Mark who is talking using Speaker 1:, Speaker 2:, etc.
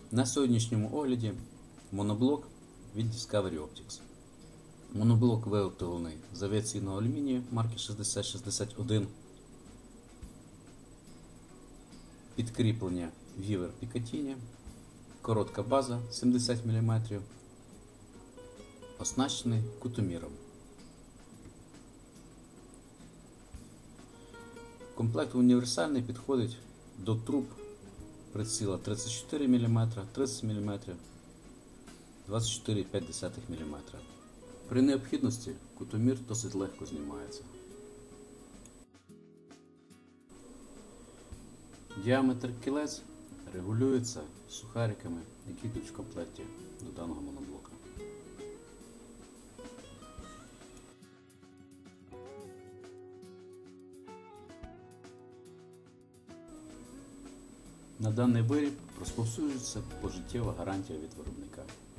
Speaker 1: На сьогоднішньому огляді моноблок від Discovery Optics. Моноблок виготовлений з авіаційного алюмінію марки 6061. Підкріплення Вівер Пікатіні, коротка база 70 мм, оснащений кутоміром. Комплект універсальний, підходить до труб приціла 34 мм, 30 мм, 24,5 мм. При необхідності кутомір досить легко знімається. Діаметр кілець регулюється сухариками, які йдуть в комплекті до даного моноблока. На даний виріб розповсюджується пожиттєва гарантія від виробника.